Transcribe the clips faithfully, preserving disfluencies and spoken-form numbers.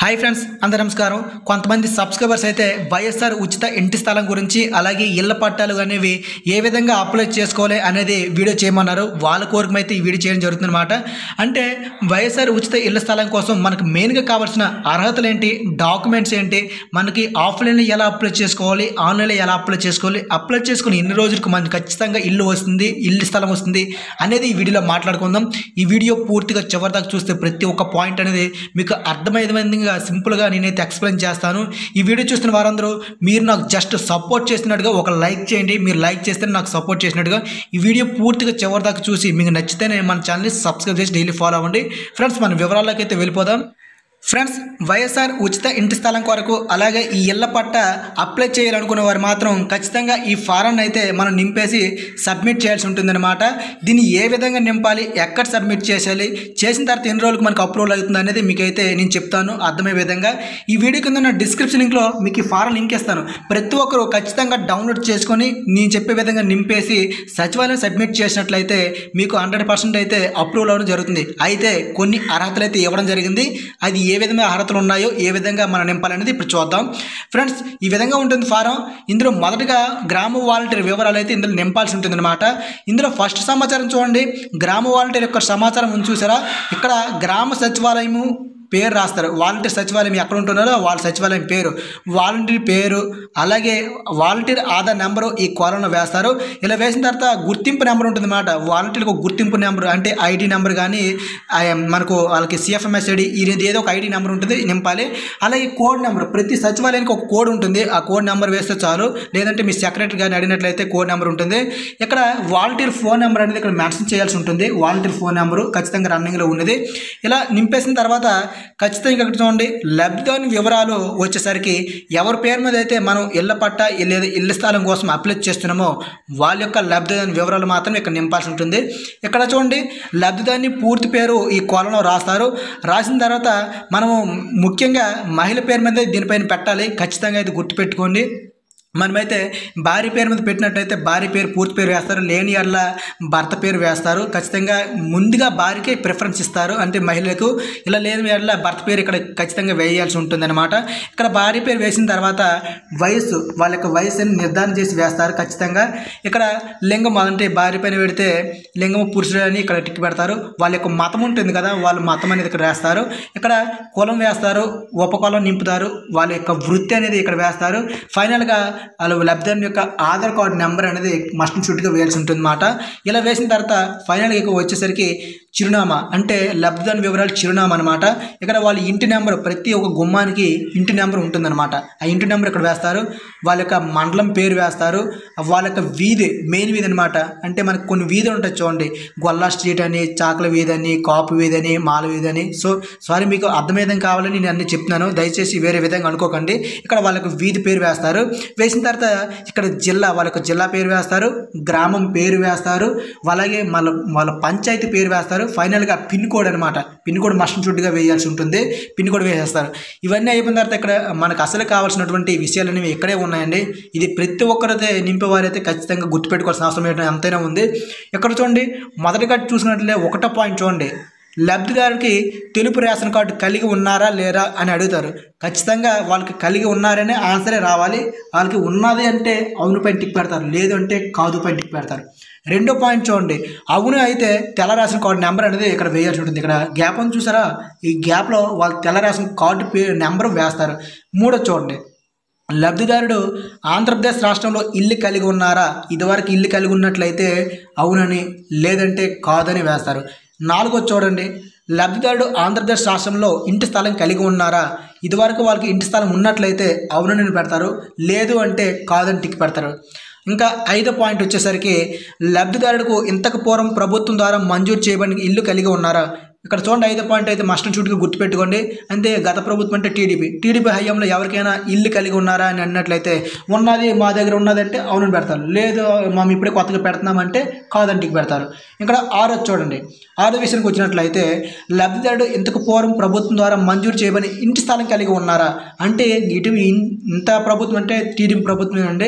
Hi friends, అందరూ నమస్కారం. కొంతమంది సబ్స్క్రైబర్స్ అయితే వైఎస్ఆర్ ఉచిత ఇంటి స్థలం గురించి అలాగే ఇళ్ల పట్టాలు అనేవి ఏ విధంగా అప్లై చేసుకోవాలి అనేది వీడియో చేయమన్నారు. వాళ్ళ కోరిక అయితే ఈ వీడియో చేయడం జరుగుతుందన్నమాట. అంటే వైఎస్ఆర్ ఉచిత ఇళ్ల స్థలం కోసం మనకు మెయిన్గా కావాల్సిన అర్హతలు ఏంటి, డాక్యుమెంట్స్ ఏంటి, మనకి ఆఫ్లైన్లో ఎలా అప్లై చేసుకోవాలి, ఆన్లైన్లో ఎలా అప్లై చేసుకోవాలి, అప్లై చేసుకుని ఎన్ని రోజులకు మనకు ఖచ్చితంగా ఇల్లు వస్తుంది, ఇల్లు స్థలం వస్తుంది అనేది ఈ వీడియోలో మాట్లాడుకుందాం. ఈ వీడియో పూర్తిగా చివరిదాకా చూస్తే ప్రతి ఒక్క పాయింట్ అనేది మీకు అర్థమైంది. సింపుల్గా నేనైతే ఎక్స్ప్లెయిన్ చేస్తాను. ఈ వీడియో చూస్తున్న వారందరూ మీరు నాకు జస్ట్ సపోర్ట్ చేసినట్టుగా ఒక లైక్ చేయండి. మీరు లైక్ చేస్తే నాకు సపోర్ట్ చేసినట్టుగా ఈ వీడియో పూర్తిగా చివరి దాకా చూసి మీకు నచ్చితేనే మన ఛానల్ని సబ్స్క్రైబ్ చేసి డైలీ ఫాలో అవ్వండి. ఫ్రెండ్స్, మన వివరాల్లోకి అయితే వెళ్ళిపోదాం. ఫ్రెండ్స్, వైఎస్ఆర్ ఉచిత ఇంటి స్థలం కొరకు అలాగే ఈ ఇళ్ల పట్ట అప్లై చేయాలనుకునే వారు మాత్రం ఖచ్చితంగా ఈ ఫారాన్ని అయితే మనం నింపేసి సబ్మిట్ చేయాల్సి ఉంటుందన్నమాట. దీన్ని ఏ విధంగా నింపాలి, ఎక్కడ సబ్మిట్ చేయాలి, చేసిన తర్వాత ఎన్ని రోజులకు మనకు అప్రూవల్ అవుతుంది అనేది మీకైతే నేను చెప్తాను అర్థమయ్యే విధంగా. ఈ వీడియో కింద ఉన్న డిస్క్రిప్షన్ లింక్లో మీకు ఈ ఫారం లింక్ ఇస్తాను. ప్రతి ఒక్కరు ఖచ్చితంగా డౌన్లోడ్ చేసుకొని నేను చెప్పే విధంగా నింపేసి సచివాలయం సబ్మిట్ చేసినట్లయితే మీకు హండ్రెడ్ పర్సెంట్ అయితే అప్రూవల్ అవ్వడం జరుగుతుంది. అయితే కొన్ని అర్హతలు అయితే ఇవ్వడం జరిగింది. అది ఏ విధంగా అర్హతలు ఉన్నాయో ఏ విధంగా మనం నింపాలనేది ఇప్పుడు చూద్దాం. ఫ్రెండ్స్, ఈ విధంగా ఉంటుంది ఫారం. ఇందులో మొదటగా గ్రామ వాలంటీర్ వివరాలు అయితే ఇందులో నింపాల్సి ఉంటుంది అనమాట. ఇందులో ఫస్ట్ సమాచారం చూడండి. గ్రామ వాలంటీర్ యొక్క సమాచారం ఉంది చూసారా, ఇక్కడ గ్రామ సచివాలయము పేరు రాస్తారు. వాలంటీర్ సచివాలయం ఎక్కడ ఉంటున్నారో వాళ్ళ సచివాలయం పేరు, వాలంటీర్ పేరు, అలాగే వాలంటీర్ ఆధార్ నెంబరు ఈ కాలంలో వేస్తారు. ఇలా వేసిన తర్వాత గుర్తింపు నెంబర్ ఉంటుంది అన్నమాట. వాలంటీర్కి ఒక గుర్తింపు నెంబర్ అంటే ఐడి నెంబర్ కానీ మనకు వాళ్ళకి సిఎఫ్ఎంఎస్ ఐడి ఇది ఏదో ఒక ఐడి నెంబర్ ఉంటుంది నింపాలి. అలాగే కోడ్ నెంబర్, ప్రతి సచివాలయానికి ఒక కోడ్ ఉంటుంది. ఆ కోడ్ నెంబర్ వేస్తే చాలు. లేదంటే మీ సెక్రటరీ గారిని అడిగినట్లయితే కోడ్ నెంబర్ ఉంటుంది. ఇక్కడ వాలంటీర్ ఫోన్ నెంబర్ అనేది ఇక్కడ మెన్షన్ చేయాల్సి ఉంటుంది. వాలంటీర్ ఫోన్ నెంబరు ఖచ్చితంగా రన్నింగ్లో ఉన్నది. ఇలా నింపేసిన తర్వాత ఖచ్చితంగా ఇక్కడ చూడండి, లబ్ధిదారుని వివరాలు వచ్చేసరికి ఎవరి పేరు మీద అయితే మనం ఇళ్ల పట్ట లేదా ఇళ్ల స్థలం కోసం అప్లై చేస్తున్నామో వాళ్ళ యొక్క లబ్ధిదారుని వివరాలు మాత్రం ఇక్కడ నింపాల్సి ఉంటుంది. ఇక్కడ చూడండి, లబ్ధిదారుని పూర్తి పేరు ఈ కాలంలో రాస్తారు. రాసిన తర్వాత మనము ముఖ్యంగా మహిళ పేరు మీద దీనిపైన పెట్టాలి. ఖచ్చితంగా ఇది గుర్తుపెట్టుకోండి. మనమైతే భార్య పేరు మీద పెట్టినట్టయితే భార్య పేరు పూర్తి పేరు వేస్తారు, లేని అల్ల భర్త పేరు వేస్తారు. ఖచ్చితంగా ముందుగా భార్యకే ప్రిఫరెన్స్ ఇస్తారు, అంటే మహిళలకు. ఇలా లేని అల్ల భర్త పేరు ఇక్కడ ఖచ్చితంగా వేయాల్సి ఉంటుంది అనమాట. ఇక్కడ భార్య పేరు వేసిన తర్వాత వయస్సు, వాళ్ళ యొక్క వయస్సుని నిర్ధారణ చేసి వేస్తారు ఖచ్చితంగా. ఇక్కడ లింగం అంటే భార్య పైన పెడితే లింగం పురుషుడు అని ఇక్కడ టిక్ పెడతారు. వాళ్ళ యొక్క మతం ఉంటుంది కదా, వాళ్ళ మతం అనేది ఇక్కడ వేస్తారు. ఇక్కడ కులం వేస్తారు, ఉపకులం నింపుతారు, వాళ్ళ యొక్క వృత్తి అనేది ఇక్కడ వేస్తారు. ఫైనల్గా వాళ్ళు లబ్ధిదారుని యొక్క ఆధార్ కార్డు నెంబర్ అనేది మస్ట్ షుడ్గా వేయాల్సి ఉంటుంది అన్నమాట. ఇలా వేసిన తర్వాత ఫైనల్గా వచ్చేసరికి చిరునామా, అంటే లబ్ధిదారుని వివరాలు చిరునామా అనమాట. ఇక్కడ వాళ్ళ ఇంటి నెంబర్, ప్రతి ఒక్క గుమ్మానికి ఇంటి నెంబర్ ఉంటుందన్నమాట. ఆ ఇంటి నెంబర్ ఇక్కడ వేస్తారు. వాళ్ళ యొక్క మండలం పేరు వేస్తారు. వాళ్ళ యొక్క వీధి, మెయిన్ వీధి అనమాట. అంటే మనకు కొన్ని వీధులు ఉంటాయి చూడండి, గొల్లా స్ట్రీట్ అని, చాకల వీధి అని, కాపు వీధి అని, మాల వీధి అని. సో సారీ, మీకు అర్థమేదం కావాలని నేను అన్ని చెప్తున్నాను, దయచేసి వేరే విధంగా అనుకోకండి. ఇక్కడ వాళ్ళకు వీధి పేరు వేస్తారు. వేసిన తర్వాత ఇక్కడ జిల్లా, వాళ్ళకు జిల్లా పేరు వేస్తారు, గ్రామం పేరు వేస్తారు, అలాగే వాళ్ళ వాళ్ళ పంచాయతీ పేరు వేస్తారు. ఫైనల్గా పిన్ కోడ్ అనమాట, పిన్ కోడ్ మస్ట్ షుడ్గా వేయాల్సి ఉంటుంది. పిన్ కోడ్ వేసేస్తారు. ఇవన్నీ అయిపోయిన తర్వాత ఇక్కడ మనకు అసలు కావాల్సినటువంటి విషయాలు అనేవి ఇక్కడే ఉన్నాయండి. ఇది ప్రతి ఒక్కరైతే నింపేవారైతే ఖచ్చితంగా గుర్తుపెట్టుకోవాల్సిన అవసరం ఎంతైనా ఉంది. ఇక్కడ చూడండి, మొదటిగా చూసినట్లే ఒకటో పాయింట్ చూడండి, లబ్ధిదారునికి తెలుపు రేషన్ కార్డు కలిగి ఉన్నారా లేరా అని అడుగుతారు. ఖచ్చితంగా వాళ్ళకి కలిగి ఉన్నారనే ఆన్సరే రావాలి. వాళ్ళకి ఉన్నది అంటే అవును పైన టిక్ పెడతారు, లేదు అంటే కాదు పైన టిక్ పెడతారు. రెండో పాయింట్ చూడండి, అవును అయితే తెల్ల రేషన్ కార్డు నెంబర్ అనేది ఇక్కడ వేయాల్సి ఉంటుంది. ఇక్కడ గ్యాప్ అని చూసారా, ఈ గ్యాప్లో వాళ్ళు తెల్ల రేషన్ కార్డు పే నెంబర్ వేస్తారు. మూడో చూడండి, లబ్ధిదారుడు ఆంధ్రప్రదేశ్ రాష్ట్రంలో ఇల్లు కలిగి ఉన్నారా, ఇదివరకు ఇల్లు కలిగి ఉన్నట్లయితే అవునని, లేదంటే కాదని వేస్తారు. నాలుగో చూడండి, లబ్ధిదారుడు ఆంధ్రప్రదేశ్ రాష్ట్రంలో ఇంటి స్థలం కలిగి ఉన్నారా, ఇదివరకు వాళ్ళకి ఇంటి స్థలం ఉన్నట్లయితే అవునని పెడతారు, లేదు అంటే కాదని టిక్ పెడతారు. ఇంకా ఐదో పాయింట్ వచ్చేసరికి, లబ్ధిదారుడికి ఇంతకు పూర్వం ప్రభుత్వం ద్వారా మంజూరు చేయబడిన ఇల్లు కలిగి ఉన్నారా. ఇక్కడ చూడండి, ఐదో పాయింట్ అయితే మస్ట్ షుడ్గా గుర్తుపెట్టుకోండి. అంటే గత ప్రభుత్వం అంటే టీడీపీ టీడీపీ హయాంలో ఎవరికైనా ఇల్లు కలిగి ఉన్నారా అని అన్నట్లయితే ఉన్నది మా దగ్గర ఉన్నదంటే అవునని పెడతారు, లేదు మేము ఇప్పుడే కొత్తగా పెడుతున్నామంటే కాదంటికి పెడతారు. ఇక్కడ ఆరో చూడండి, ఆరో విషయానికి వచ్చినట్లయితే లబ్ధిదారుడు ఇంతకు పూర్వం ప్రభుత్వం ద్వారా మంజూరు చేయబడిన ఇంటి స్థలం కలిగి ఉన్నారా. అంటే ఇటు ఇంత ప్రభుత్వం అంటే టీడీపీ ప్రభుత్వం అండి.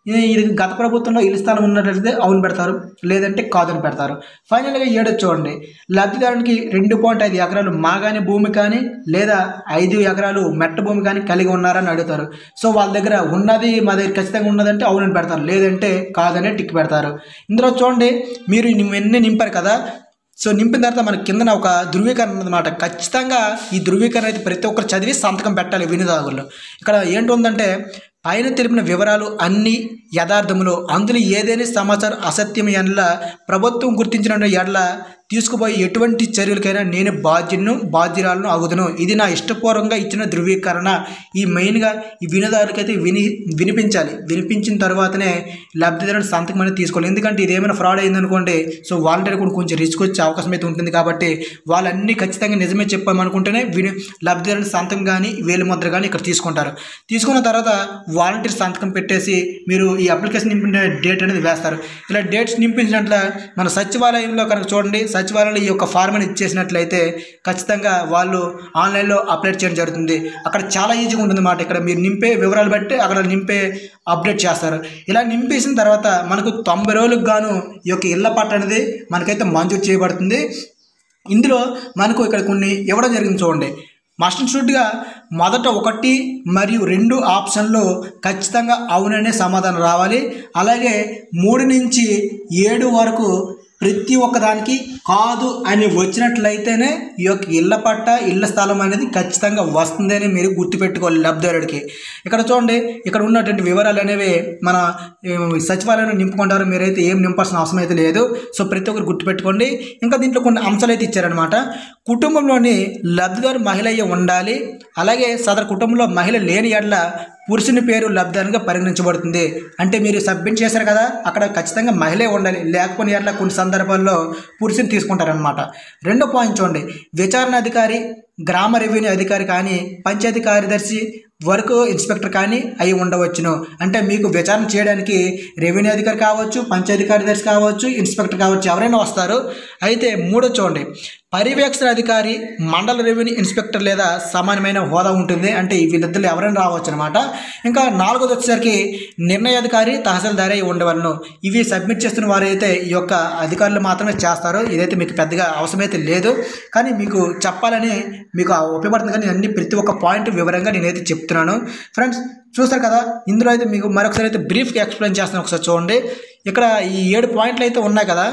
ఇది గత ప్రభుత్వంలో ఇల్లు స్థలం ఉన్నట్లయితే అవును పెడతారు, లేదంటే కాదని పెడతారు. ఫైనల్గా ఏడో చూడండి, లబ్ధిదారునికి రెండు పాయింట్ ఐదు ఎకరాలు మాగాని భూమి కానీ లేదా ఐదు ఎకరాలు మెట్ట భూమి కానీ కలిగి ఉన్నారని అడుగుతారు. సో వాళ్ళ దగ్గర ఉన్నది మా దగ్గర ఖచ్చితంగా ఉన్నదంటే అవునని పెడతారు, లేదంటే కాదనే టిక్ పెడతారు. ఇందులో చూడండి, మీరు ఇవన్నీ నింపారు కదా, సో నింపిన తర్వాత మనకి కిందన ఒక ధృవీకరణ ఉన్నదన్నమాట. ఖచ్చితంగా ఈ ధృవీకరణ అయితే ప్రతి ఒక్కరు చదివి సంతకం పెట్టాలి వినియోగదారులు. ఇక్కడ ఏంటి ఉందంటే, పైన తెలిపిన వివరాలు అన్ని యథార్థములు, అందులో ఏదైనా సమాచారం అసత్యం ఎడల ప్రభుత్వం గుర్తించిన ఎడల తీసుకుపోయి ఎటువంటి చర్యలకైనా నేను బాధ్యులను బాధ్యురాలను అగుదును. ఇది నా ఇష్టపూర్వకంగా ఇచ్చిన ధృవీకరణ. ఈ మెయిన్గా ఈ వినియోగదారులకైతే విని వినిపించాలి. వినిపించిన తర్వాతనే లబ్ధిదారుని సంతకం అనేది తీసుకోవాలి. ఎందుకంటే ఇది ఏమైనా ఫ్రాడ్ అయిందనుకోండి, సో వాలంటీర్ కూడా కొంచెం రిస్క్ వచ్చే అవకాశం అయితే ఉంటుంది. కాబట్టి వాళ్ళన్నీ ఖచ్చితంగా నిజమే చెప్పామనుకుంటేనే విని లబ్ధిదారుని సంతకం కానీ వేలు ముద్ర కానీ ఇక్కడ తీసుకుంటారు. తీసుకున్న తర్వాత వాలంటీర్ సంతకం పెట్టేసి మీరు ఈ అప్లికేషన్ నింపిన డేట్ అనేది వేస్తారు. ఇలా డేట్స్ నింపించినట్ల మన సచివాలయంలో కనుక చూడండి, సచివాలయంలో ఈ యొక్క ఫార్మ్ అని ఇచ్చేసినట్లయితే ఖచ్చితంగా వాళ్ళు ఆన్లైన్లో అప్డేట్ చేయడం జరుగుతుంది. అక్కడ చాలా ఈజీగా ఉంటుంది అన్నమాట. ఇక్కడ మీరు నింపే వివరాలు బట్టి అక్కడ నింపే అప్డేట్ చేస్తారు. ఇలా నింపేసిన తర్వాత మనకు తొంభై రోజులకు గాను ఈ యొక్క ఇళ్ల పట్ట అనేది మనకైతే మంజూరు చేయబడుతుంది. ఇందులో మనకు ఇక్కడ కొన్ని ఇవ్వడం జరిగింది చూడండి. మస్ట్ షుడ్గా మొదట ఒకటి మరియు రెండు ఆప్షన్లో ఖచ్చితంగా అవుననే సమాధానం రావాలి. అలాగే మూడు నుంచి ఏడు వరకు ప్రతి ఒక్కదానికి కాదు అని వచ్చినట్లయితేనే ఈ యొక్క ఇళ్ల పట్ట ఇళ్ల స్థలం అనేది ఖచ్చితంగా వస్తుంది అని మీరు గుర్తుపెట్టుకోవాలి లబ్ధిదారుడికి. ఇక్కడ చూడండి, ఇక్కడ ఉన్నటువంటి వివరాలు అనేవి మన సచివాలయంలో నింపుకుంటారు. మీరైతే ఏం నింపాల్సిన అవసరం అయితే లేదు. సో ప్రతి ఒక్కరు గుర్తుపెట్టుకోండి. ఇంకా దీంట్లో కొన్ని అంశాలు అయితే ఇచ్చారనమాట. కుటుంబంలోని లబ్ధిదారు మహిళ అయ్యి ఉండాలి. అలాగే సదరు కుటుంబంలో మహిళ లేని ఎడల పురుషుని పేరు లబ్ధిదారునిగా పరిగణించబడుతుంది. అంటే మీరు సబ్మిట్ చేశారు కదా, అక్కడ ఖచ్చితంగా మహిళే ఉండాలి. లేకపోయిన ఎడల కొన్ని సందర్భాల్లో పురుషుని తీసుకుంటారనమాట. రెండో పాయింట్ చూడండి, విచారణ అధికారి, గ్రామ రెవెన్యూ అధికారి కానీ పంచాయతీ కార్యదర్శి వర్క్ ఇన్స్పెక్టర్ కానీ అయి ఉండవచ్చును. అంటే మీకు విచారణ చేయడానికి రెవెన్యూ అధికారి కావచ్చు, పంచాయతీ కార్యదర్శి కావచ్చు, ఇన్స్పెక్టర్ కావచ్చు, ఎవరైనా వస్తారు. అయితే మూడో చూడండి, పర్యవేక్షణ అధికారి, మండల రెవెన్యూ ఇన్స్పెక్టర్ లేదా సమానమైన హోదా ఉంటుంది. అంటే వీళ్ళిద్దరు ఎవరైనా రావచ్చు అనమాట. ఇంకా నాలుగోది వచ్చేసరికి నిర్ణయాధికారి, తహసీల్దారి అయి ఉండవలను. ఇవి సబ్మిట్ చేస్తున్న వారైతే ఈ యొక్క అధికారులు మాత్రమే చేస్తారు. ఇదైతే మీకు పెద్దగా అవసరమైతే లేదు, కానీ మీకు చెప్పాలని మీకు ఉపయోగపడుతుంది. కానీ అన్ని ప్రతి ఒక్క పాయింట్ వివరంగా నేనైతే చెప్తున్నాను. ఫ్రెండ్స్ చూస్తారు కదా, ఇందులో అయితే మీకు మరొకసారి అయితే బ్రీఫ్గా ఎక్స్ప్లెయిన్ చేస్తాను. ఒకసారి చూడండి, ఇక్కడ ఈ ఏడు పాయింట్లు అయితే ఉన్నాయి కదా,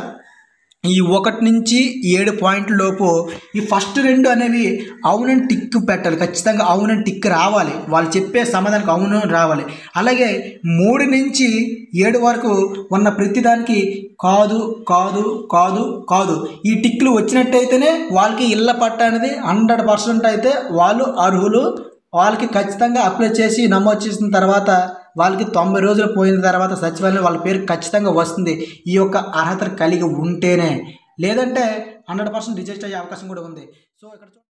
ఈ ఒకటి నుంచి ఏడు పాయింట్ల లోపు ఈ ఫస్ట్ రెండు అనేవి అవునని టిక్ పెట్టాలి. ఖచ్చితంగా అవునని టిక్ రావాలి. వాళ్ళు చెప్పే సమాధానానికి అవును రావాలి. అలాగే మూడు నుంచి ఏడు వరకు ఉన్న ప్రతిదానికి కాదు కాదు కాదు కాదు ఈ టిక్లు వచ్చినట్టయితేనే వాళ్ళకి ఇళ్ల పట్ట అనేది హండ్రెడ్ పర్సెంట్ అయితే వాళ్ళు అర్హులు. వాళ్ళకి ఖచ్చితంగా అప్లై చేసి నమోదు చేసిన తర్వాత వాళ్ళకి తొంభై రోజులు పోయిన తర్వాత సచివాలయం వాళ్ళ పేరు ఖచ్చితంగా వస్తుంది. ఈ యొక్క అర్హత కలిగి ఉంటేనే, లేదంటే హండ్రెడ్ పర్సెంట్ రిజెక్ట్ అయ్యే అవకాశం కూడా ఉంది. సో ఇక్కడ